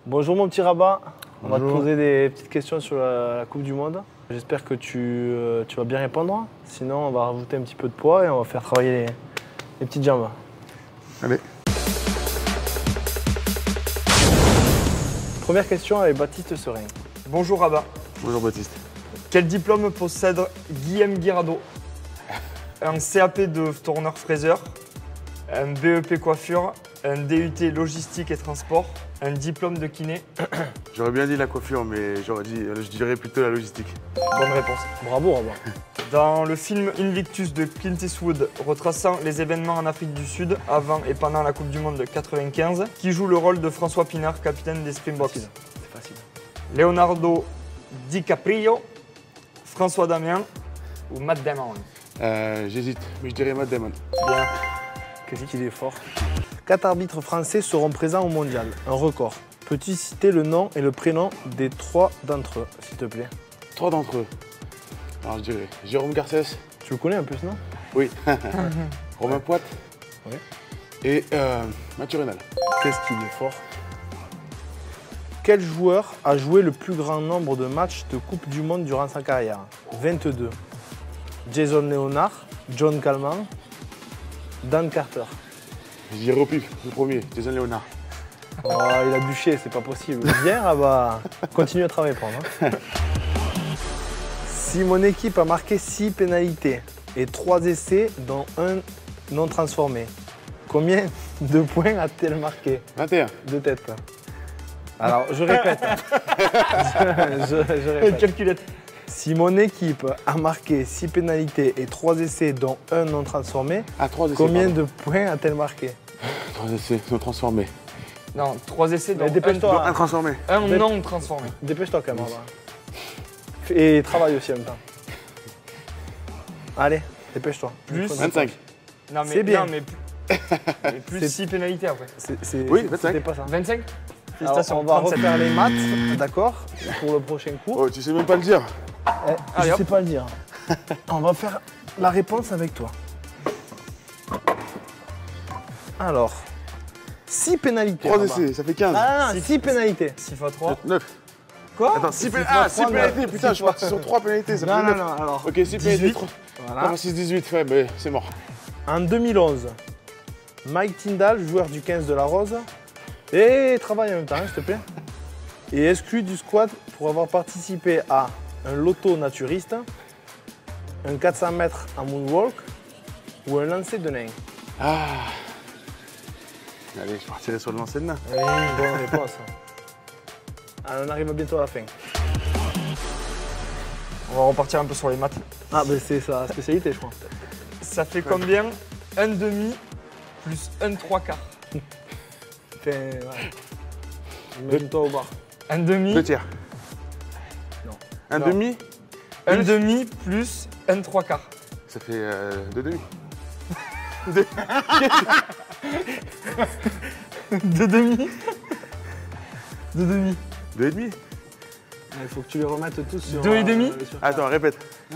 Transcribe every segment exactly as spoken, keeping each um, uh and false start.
Bonjour mon petit Rabat, on Bonjour. va te poser des petites questions sur la, la Coupe du Monde. J'espère que tu, euh, tu vas bien répondre, sinon on va rajouter un petit peu de poids et on va faire travailler les, les petites jambes. Allez. Première question avec Baptiste Serein. Bonjour Rabat. Bonjour Baptiste. Quel diplôme possède Guillaume Guirado? Un C A P de tourneur-fraiseur, un B E P coiffure, un D U T logistique et transport, un diplôme de kiné. J'aurais bien dit la coiffure, mais j'aurais dit, je dirais plutôt la logistique. Bonne réponse. Bravo Rabat. Dans le film Invictus de Clint Eastwood, retraçant les événements en Afrique du Sud avant et pendant la Coupe du Monde de quatre-vingt-quinze, qui joue le rôle de François Pinard, capitaine des Springboks? C'est facile. Leonardo DiCaprio, François Damiens ou Matt Damon? Euh, J'hésite, mais je dirais Matt Damon. Bien. Qu'est-ce qu'il est fort. Quatre arbitres français seront présents au mondial, un record. Peux-tu citer le nom et le prénom des trois d'entre eux, s'il te plaît? Trois d'entre eux. Alors je dirais Jérôme Garcès. Tu le connais en plus, non? Oui. Romain Poite. Oui. Et euh, Mathieu Rénal. Qu'est-ce qu'il est fort. Quel joueur a joué le plus grand nombre de matchs de Coupe du Monde durant sa carrière? vingt-deux. Jason Leonard, John Kalman, Dan Carter. Je dirais au pif, le premier, Jason Léonard. Oh, il a bûché, c'est pas possible. Viens, ah bah, continue à travailler pour moi. Si mon équipe a marqué six pénalités et trois essais, dont un non transformé, combien de points a-t-elle marqué? vingt et un. De tête. Alors, je répète. je, je- je répète. Calculette. Si mon équipe a marqué six pénalités et trois essais, dont un non transformé, Ah, trois essais. combien pardon. de points a-t-elle marqué? Trois essais, non transformés. Non, trois essais dans Mais dépêche-toi. Non, un transformé. un, un Dép- non transformé. Dépêche-toi quand même. Rabat. Et travaille aussi en même temps. Allez, dépêche-toi. Plus. vingt-cinq. Non mais, C'est bien. Non, mais plus, mais plus C'est- six pénalités après. C'est- c'est- Oui, c'est- vingt-cinq. C'était pas ça. vingt-cinq? Alors, Félicitations. on va trente-sept. refaire les maths, d'accord, pour le prochain cours. Oh, tu sais même pas le dire. Eh, Allez, je hop. sais pas le dire. On va faire la réponse avec toi. Alors, six pénalités. Trois Rabat. essais, ça fait quinze. Ah, Six. six pénalités. six fois trois. neuf. Quoi? Attends, six six pénalités. fois Ah, six trois, pénalités, neuf. putain, je suis parti sur trois pénalités, ça Non, fait non, neuf. non, alors. Ok, six pénalités. dix-huit. trois. Voilà. Ah, six dix-huit, ouais, mais c'est mort. En deux mille onze, Mike Tyndall, joueur du quinze de la Rose, et travaille en même temps, hein, s'il te plaît, est exclu du squad pour avoir participé à un loto naturiste, un quatre cents mètres en moonwalk ou un lancer de nain. Ah. Allez, je partirai sur le lancer de nain. Oui, bonne réponse. Alors, on arrive bientôt à la fin. On va repartir un peu sur les maths. Ah, ben c'est sa spécialité, je crois. Ça fait combien? Un demi plus un trois quarts. Enfin, ouais. Imagine-toi au bar. Un demi, Deux tiers. Non. Un Non. demi, un plus- demi plus un trois quarts. ça fait euh, deux demi. Deux demi. Deux demi. Deux et demi. Il faut que tu les remettes tous sur. Deux et demi sur- Attends, répète.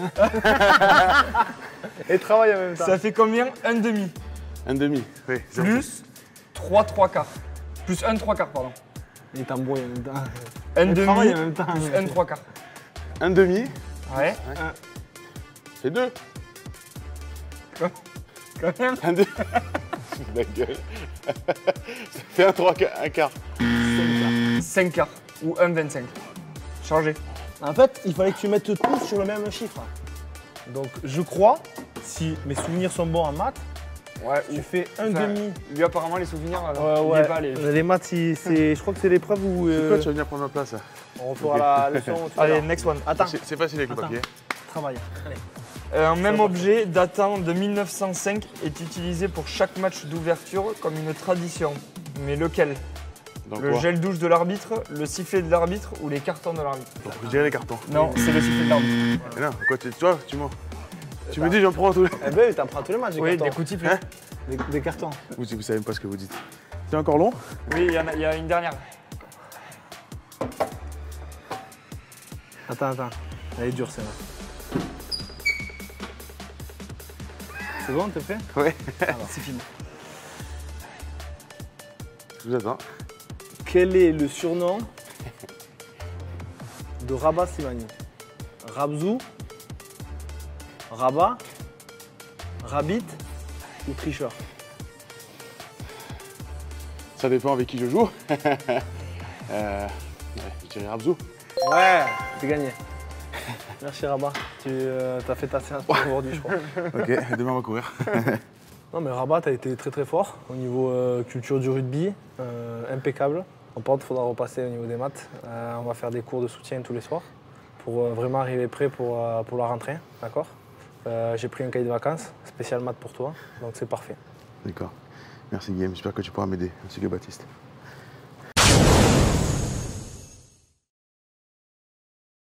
Et travaille en même temps. Ça fait combien? Un demi Un demi. Oui. zéro. plus trois trois quarts. Plus un trois quarts, pardon. Il t'embrouille en même temps. Un Et demi travaille en même temps. plus un trois quarts. Un demi, Ouais. c'est deux. Quand même. Un demi. La gueule. Ça fait un trois, un quart. cinq quarts ou un vingt-cinq. Changé. En fait, il fallait que tu mettes tous sur le même chiffre. Donc, je crois, si mes souvenirs sont bons en maths, Ouais. tu fais un Enfin, demi. Lui, apparemment, les souvenirs, Ouais, euh, il ouais. est pas allé. Les maths, c'est- c'est- je crois que c'est l'épreuve où C'est euh, quoi, tu vas venir prendre ma place là? on fera la leçon. tout à Allez, l'heure. next one. Attends, C'est c'est facile avec le Attends. papier. travaille. Allez. Euh, un même objet datant de mille neuf cent cinq est utilisé pour chaque match d'ouverture comme une tradition. Mais lequel? Dans Le quoi? gel douche de l'arbitre, le sifflet de l'arbitre ou les cartons de l'arbitre? Donc, je dirais les cartons. Non, c'est le sifflet de l'arbitre. Mais non, quoi, tu, toi, tu mens. Tu me dis, j'en prends tous les. Eh ben, t'en prends tous les matchs, des Oui, des cartons. coups de sifflet. Hein? Des, des cartons. Vous, vous savez même pas ce que vous dites. C'est encore long? Oui, il y, en a- il y a une dernière. Attends, attends. Elle est dure, celle-là. C'est bon, t'es fait? Ouais. Alors, c'est fini. Je vous attends. Quel est le surnom de Rabat Slimani? Rabzou, Rabat, Rabbit ou tricheur? Ça dépend avec qui je joue. euh, ouais, je dirais Rabzou. Ouais, c'est gagné. Merci Rabat, tu euh, as fait ta séance pour aujourd'hui, je crois. Ok, demain on va courir. Non mais Rabat, tu as été très très fort au niveau euh, culture du rugby, euh, impeccable. En porte, il faudra repasser au niveau des maths. Euh, on va faire des cours de soutien tous les soirs pour euh, vraiment arriver prêt pour, euh, pour la rentrée, d'accord? euh, J'ai pris un cahier de vacances, spécial maths pour toi, donc c'est parfait. D'accord. Merci Guillaume, j'espère que tu pourras m'aider, ainsi que Baptiste.